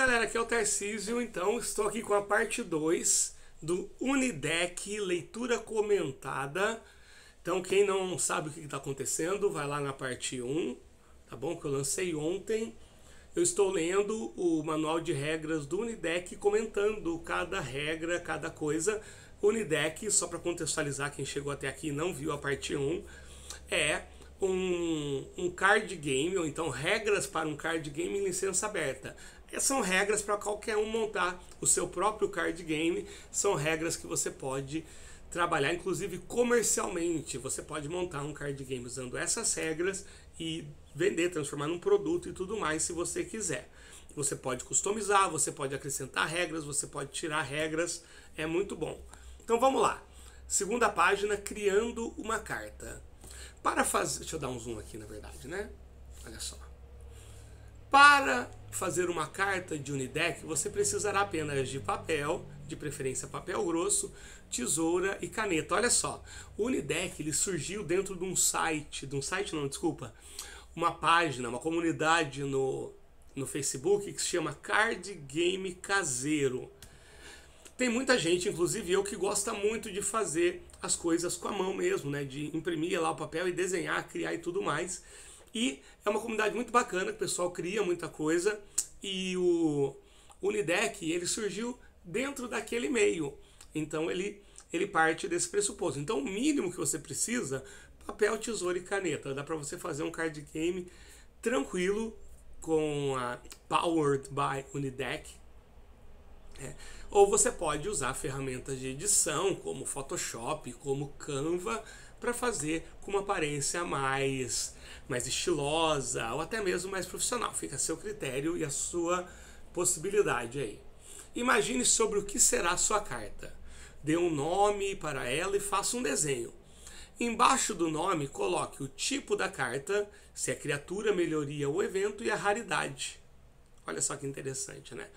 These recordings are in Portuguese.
galera, aqui é o Tarcísio, então estou aqui com a parte 2 do Unideck Leitura Comentada. Então quem não sabe o que está acontecendo, vai lá na parte 1, tá bom? Que eu lancei ontem. Eu estou lendo o manual de regras do Unideck, comentando cada regra, cada coisa. O Unideck, só para contextualizar quem chegou até aqui e não viu a parte 1, é um card game, ou então regras para um card game em licença aberta. São regras para qualquer um montar o seu próprio card game, são regras que você pode trabalhar, inclusive comercialmente. Você pode montar um card game usando essas regras e vender, transformar num produto e tudo mais, se você quiser. Você pode customizar, você pode acrescentar regras, você pode tirar regras, é muito bom. Então vamos lá. Segunda página, criando uma carta. Para fazer, deixa eu dar um zoom aqui na verdade, né? Olha só. Para fazer uma carta de Unideck, você precisará apenas de papel, de preferência papel grosso, tesoura e caneta. Olha só, o Unideck ele surgiu dentro de um site, uma página, uma comunidade no Facebook que se chama Card Game Caseiro. Tem muita gente, inclusive eu, que gosta muito de fazer as coisas com a mão mesmo, né? De imprimir lá o papel e desenhar, criar e tudo mais. E é uma comunidade muito bacana, que o pessoal cria muita coisa. E o Unideck, ele surgiu dentro daquele meio. Então ele parte desse pressuposto. Então o mínimo que você precisa, papel, tesoura e caneta. Dá para você fazer um card game tranquilo com a Powered by Unideck. Ou você pode usar ferramentas de edição, como Photoshop, como Canva, para fazer com uma aparência mais estilosa, ou até mesmo mais profissional. Fica a seu critério e a sua possibilidade aí. Imagine sobre o que será a sua carta. Dê um nome para ela e faça um desenho. Embaixo do nome, coloque o tipo da carta, se é criatura, melhoria ou evento, e a raridade. Olha só que interessante, né?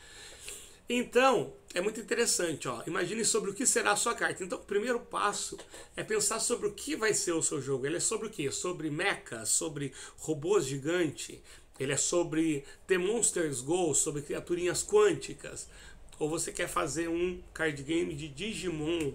Então, é muito interessante, ó. Imagine sobre o que será a sua carta. Então, o primeiro passo é pensar sobre o que vai ser o seu jogo. Ele é sobre o quê? Sobre mecha, sobre robôs gigantes. Ele é sobre The Monsters Go, sobre criaturinhas quânticas. Ou você quer fazer um card game de Digimon.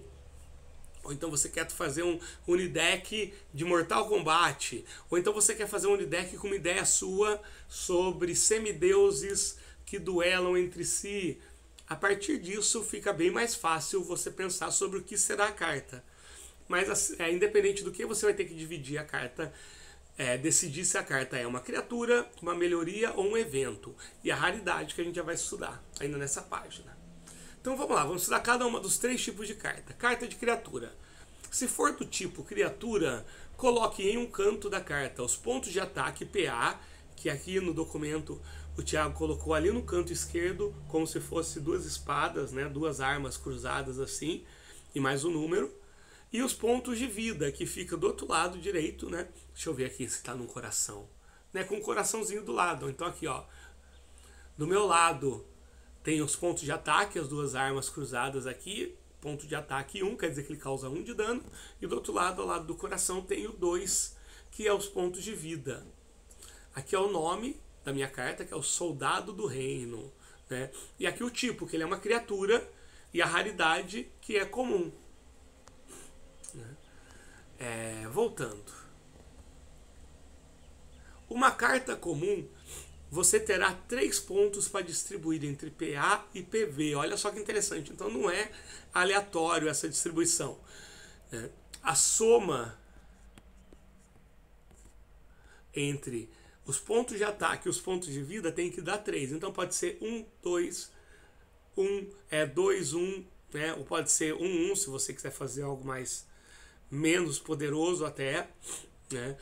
Ou então você quer fazer um Unideck de Mortal Kombat. Ou então você quer fazer um Unideck com uma ideia sua sobre semideuses que duelam entre si. A partir disso fica bem mais fácil você pensar sobre o que será a carta. Mas independente do que, você vai ter que dividir a carta, decidir se a carta é uma criatura, uma melhoria ou um evento. E a raridade que a gente já vai estudar ainda nessa página. Então vamos lá, vamos estudar cada uma dos três tipos de carta. Carta de criatura. Se for do tipo criatura, coloque em um canto da carta os pontos de ataque PA, que aqui no documento o Thiago colocou ali no canto esquerdo, como se fosse duas espadas, né? Duas armas cruzadas assim, e mais um número. E os pontos de vida, que fica do outro lado direito, né? Deixa eu ver aqui se está num coração. Né? Com um coraçãozinho do lado. Então aqui, ó. Do meu lado tem os pontos de ataque, as duas armas cruzadas aqui. Ponto de ataque 1, quer dizer que ele causa 1 de dano. E do outro lado, ao lado do coração, tem o 2, que é os pontos de vida. Aqui é o nome da minha carta, que é o Soldado do Reino, né? E aqui o tipo, que ele é uma criatura, e a raridade, que é comum, né? Voltando. Uma carta comum, você terá 3 pontos para distribuir entre PA e PV. Olha só que interessante. Então não é aleatório essa distribuição, né? A soma entre os pontos de ataque e os pontos de vida tem que dar 3. Então pode ser 1, 2, 2, 1, né? Ou pode ser 1, 1, se você quiser fazer algo menos poderoso até, né?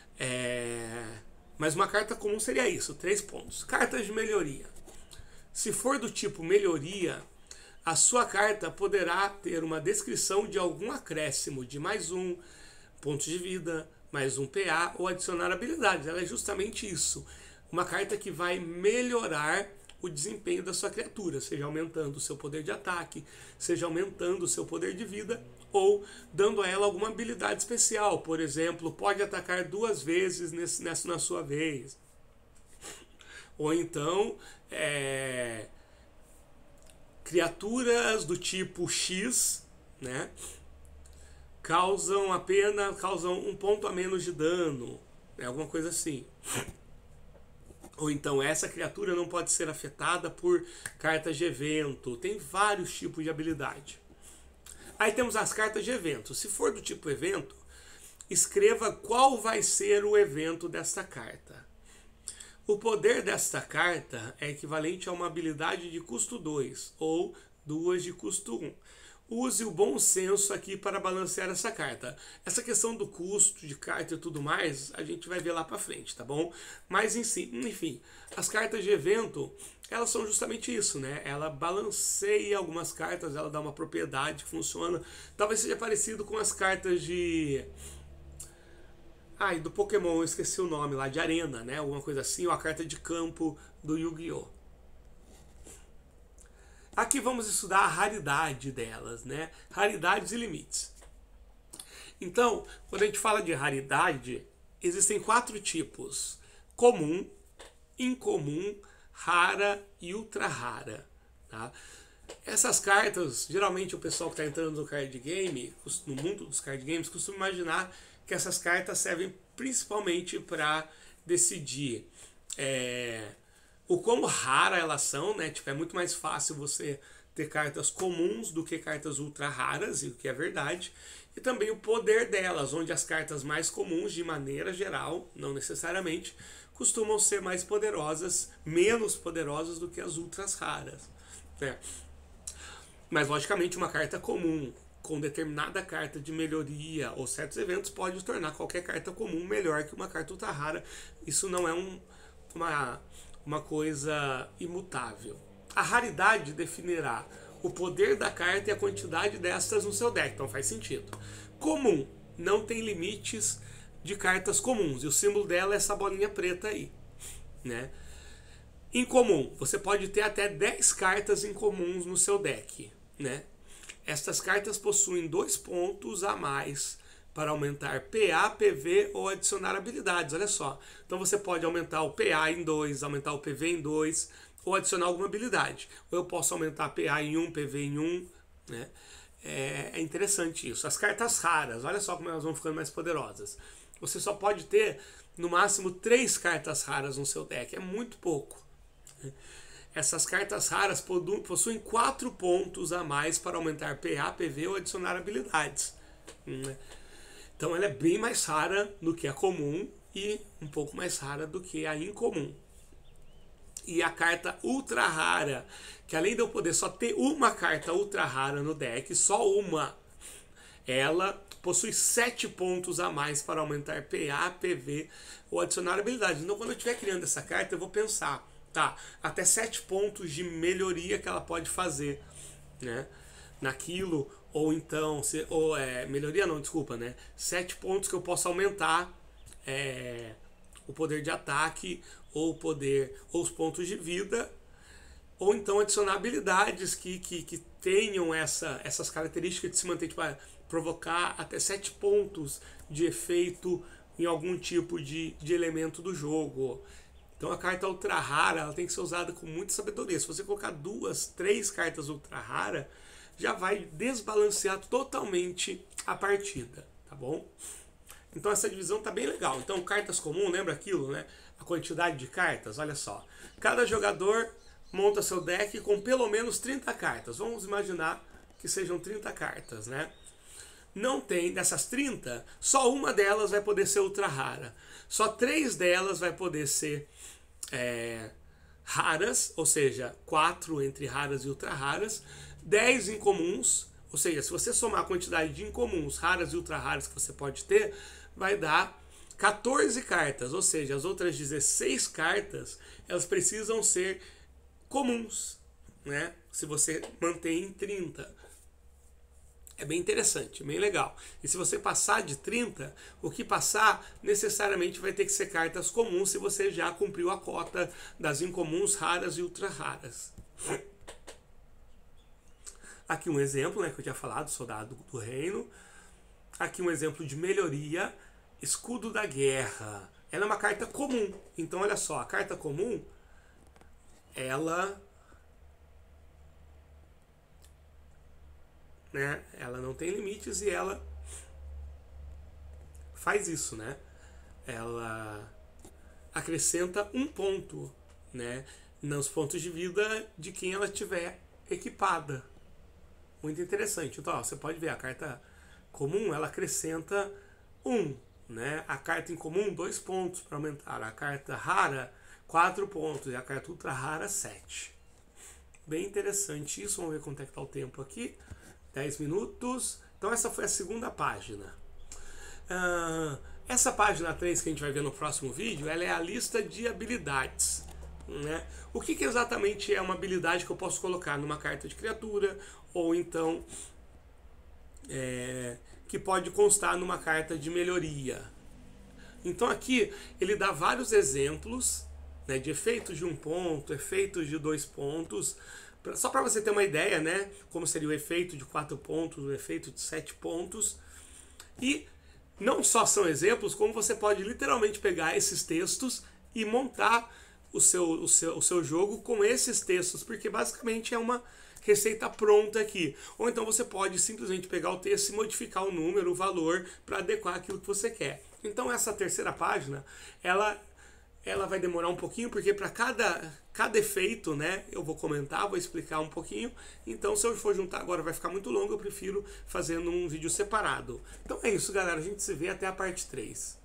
Mas uma carta comum seria isso, 3 pontos. Cartas de melhoria. Se for do tipo melhoria, a sua carta poderá ter uma descrição de algum acréscimo de mais 1 ponto de vida, mais um PA ou adicionar habilidades. Ela é justamente isso. Uma carta que vai melhorar o desempenho da sua criatura, seja aumentando o seu poder de ataque, seja aumentando o seu poder de vida, ou dando a ela alguma habilidade especial. Por exemplo, pode atacar 2 vezes na sua vez. Ou então, criaturas do tipo X, né, causam um ponto a menos de dano, né, alguma coisa assim. Ou então essa criatura não pode ser afetada por cartas de evento. Tem vários tipos de habilidade. Aí temos as cartas de evento. Se for do tipo evento, escreva qual vai ser o evento desta carta. O poder desta carta é equivalente a uma habilidade de custo 2 ou 2 de custo 1. Use o bom senso aqui para balancear essa carta. Essa questão do custo de carta e tudo mais, a gente vai ver lá para frente, tá bom? Mas enfim, as cartas de evento, elas são justamente isso, né? Ela balanceia algumas cartas, ela dá uma propriedade que funciona. Talvez seja parecido com as cartas de... e do Pokémon, eu esqueci o nome lá, de Arena, né? Alguma coisa assim, ou a carta de campo do Yu-Gi-Oh! Aqui vamos estudar a raridade delas, né? Raridades e limites. Então, quando a gente fala de raridade, existem 4 tipos: comum, incomum, rara e ultra rara. Tá? Essas cartas, geralmente o pessoal que está entrando no card game, no mundo dos card games, costuma imaginar que essas cartas servem principalmente para decidir o quão rara elas são, né? Tipo, é muito mais fácil você ter cartas comuns do que cartas ultra raras, e o que é verdade. E também o poder delas, onde as cartas mais comuns, de maneira geral, não necessariamente, costumam ser mais poderosas, menos poderosas do que as ultras raras, né? Mas, logicamente, uma carta comum com determinada carta de melhoria ou certos eventos pode tornar qualquer carta comum melhor que uma carta ultra rara. Isso não é uma coisa imutável. A raridade definirá o poder da carta e a quantidade destas no seu deck, então faz sentido. Comum, não tem limites de cartas comuns, e o símbolo dela é essa bolinha preta aí, né? Incomum, você pode ter até 10 cartas incomuns no seu deck, né? Estas cartas possuem 2 pontos a mais para aumentar PA, PV ou adicionar habilidades, olha só. Então você pode aumentar o PA em 2, aumentar o PV em 2, ou adicionar alguma habilidade. Ou eu posso aumentar PA em 1, PV em 1, né? É interessante isso. As cartas raras, olha só como elas vão ficando mais poderosas. Você só pode ter, no máximo, 3 cartas raras no seu deck, é muito pouco. Essas cartas raras possuem 4 pontos a mais para aumentar PA, PV ou adicionar habilidades. Então ela é bem mais rara do que a comum e um pouco mais rara do que a incomum. E a carta ultra rara, que além de eu poder só ter uma carta ultra rara no deck, só uma, ela possui 7 pontos a mais para aumentar PA, PV ou adicionar habilidades. Então quando eu estiver criando essa carta, eu vou pensar, tá, até 7 pontos de melhoria que ela pode fazer, né, naquilo, ou então, melhoria não, desculpa, né, 7 pontos que eu posso aumentar o poder de ataque, ou ou os pontos de vida, ou então adicionar habilidades que tenham essas características de se manter, tipo, provocar até 7 pontos de efeito em algum tipo de elemento do jogo. Então a carta ultra rara, ela tem que ser usada com muita sabedoria. Se você colocar 2, 3 cartas ultra rara, já vai desbalancear totalmente a partida, tá bom? Então essa divisão tá bem legal. Então cartas comuns, lembra aquilo, né? A quantidade de cartas, olha só. Cada jogador monta seu deck com pelo menos 30 cartas. Vamos imaginar que sejam 30 cartas, né? Não tem, dessas 30, só uma delas vai poder ser ultra rara. Só 3 delas vai poder ser raras, ou seja, 4 entre raras e ultra raras. 10 incomuns, ou seja, se você somar a quantidade de incomuns, raras e ultra raras que você pode ter, vai dar 14 cartas, ou seja, as outras 16 cartas, elas precisam ser comuns, né? Se você mantém em 30. É bem interessante, bem legal. E se você passar de 30, o que passar necessariamente vai ter que ser cartas comuns se você já cumpriu a cota das incomuns, raras e ultra raras. Aqui um exemplo, né, que eu tinha falado, Soldado do Reino. Aqui um exemplo de melhoria, Escudo da Guerra. Ela é uma carta comum. Então olha só, a carta comum, ela né? Ela não tem limites e ela faz isso, né? Ela acrescenta um ponto, né, nos pontos de vida de quem ela tiver equipada. Muito interessante. Então, ó, você pode ver a carta comum, ela acrescenta 1, né? A carta incomum, 2 pontos para aumentar. A carta rara, 4 pontos. E a carta ultra rara, 7. Bem interessante isso. Vamos ver quanto é que está o tempo aqui. 10 minutos. Então essa foi a segunda página. Essa página 3 que a gente vai ver no próximo vídeo, ela é a lista de habilidades, né? O que exatamente é uma habilidade que eu posso colocar numa carta de criatura, ou então que pode constar numa carta de melhoria. Então aqui ele dá vários exemplos, né, de efeitos de 1 ponto, efeitos de 2 pontos, só para você ter uma ideia, né, como seria o efeito de 4 pontos, o efeito de 7 pontos. E não só são exemplos, como você pode literalmente pegar esses textos e montar o seu jogo com esses textos, porque basicamente é uma receita pronta aqui. Ou então você pode simplesmente pegar o texto e modificar o número, o valor, para adequar aquilo que você quer. Então essa terceira página, ela vai demorar um pouquinho, porque para cada efeito, né, eu vou comentar, vou explicar um pouquinho. Então se eu for juntar agora vai ficar muito longo, eu prefiro fazendo um vídeo separado. Então é isso, galera, a gente se vê até a parte 3.